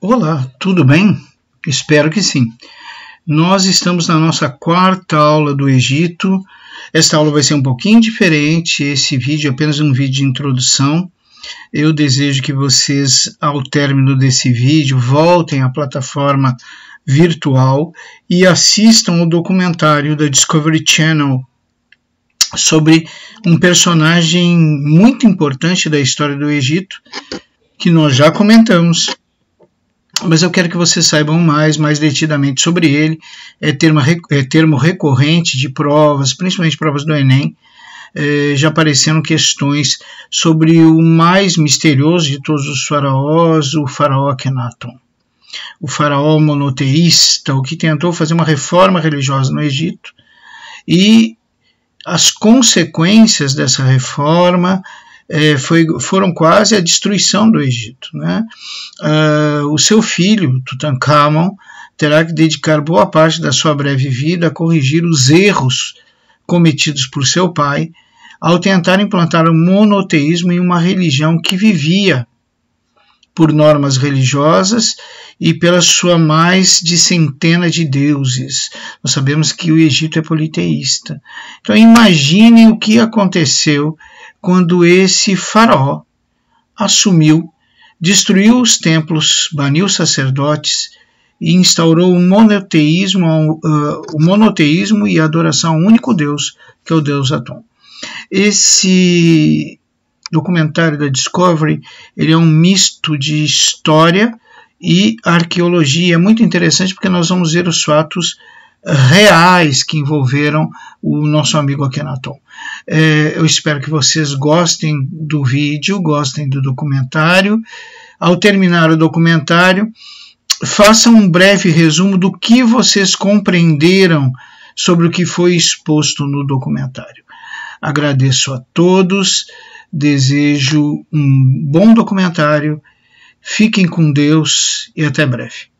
Olá, tudo bem? Espero que sim. Nós estamos na nossa quarta aula do Egito. Esta aula vai ser um pouquinho diferente, esse vídeo é apenas um vídeo de introdução. Eu desejo que vocês, ao término desse vídeo, voltem à plataforma virtual e assistam ao documentário da Discovery Channel sobre um personagem muito importante da história do Egito, que nós já comentamos, mas eu quero que vocês saibam mais detidamente sobre ele. É termo recorrente de provas, principalmente provas do Enem. Já apareceram questões sobre o mais misterioso de todos os faraós, o faraó Akhenaton. O faraó monoteísta, o que tentou fazer uma reforma religiosa no Egito, e as consequências dessa reforma foram quase a destruição do Egito, né? O seu filho, Tutankhamon, terá que dedicar boa parte da sua breve vida a corrigir os erros cometidos por seu pai ao tentar implantar o monoteísmo em uma religião que vivia por normas religiosas e pela sua mais de centena de deuses. Nós sabemos que o Egito é politeísta. Então imaginem o que aconteceu quando esse faraó assumiu, destruiu os templos, baniu os sacerdotes e instaurou o monoteísmo e a adoração ao único Deus, que é o Deus Atum. Esse documentário da Discovery, ele é um misto de história e arqueologia. É muito interessante porque nós vamos ver os fatos reais que envolveram o nosso amigo Akhenaton. Eu espero que vocês gostem do vídeo, gostem do documentário. Ao terminar o documentário, façam um breve resumo do que vocês compreenderam sobre o que foi exposto no documentário. Agradeço a todos, desejo um bom documentário, fiquem com Deus e até breve.